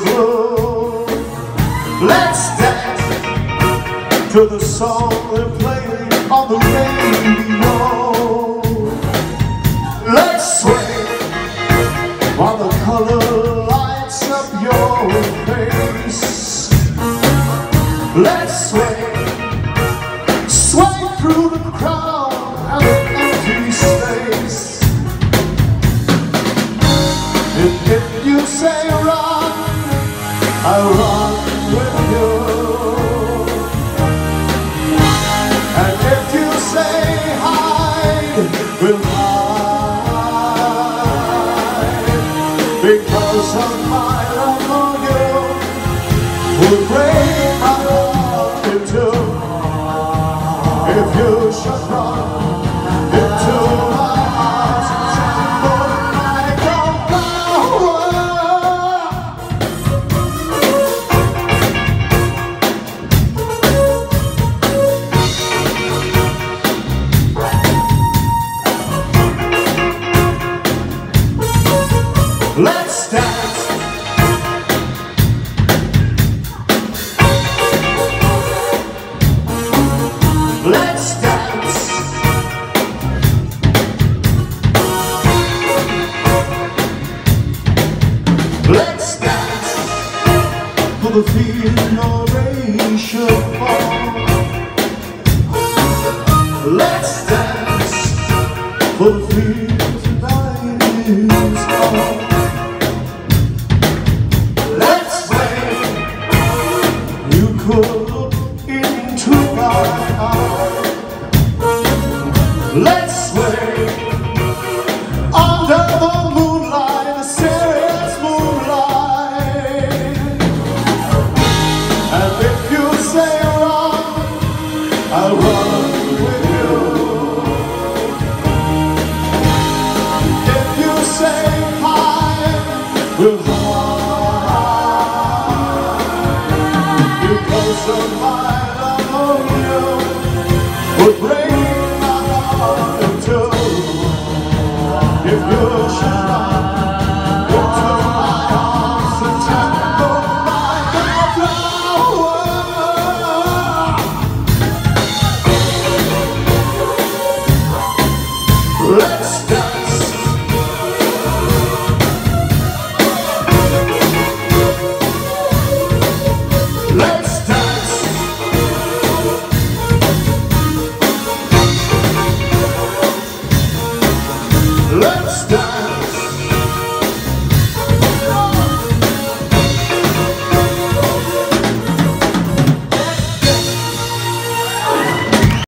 club. Let's dance to the song they're playing on the radio. Let's sway while the color lights up your face. Let's sway, sway through the crowd and the empty space. And if you say run, I'll run with you. And if you say hide, we'll hide. Because of my love for you will break my heart in two. If you should run into my arms and tremble like a flower. Let's dance. Let's dance. Let's dance for the feeling of racial fall. Let's dance for the feeling of dying is all. Let's wait. You could look into my eyes. Let's wait under the moonlight, the serious moonlight. And if you say run, I'll run with you. If you say hide, we'll hide. Because of my love for you would break my heart in two. If you should run into my arms and tremble like a flower. Let's dance.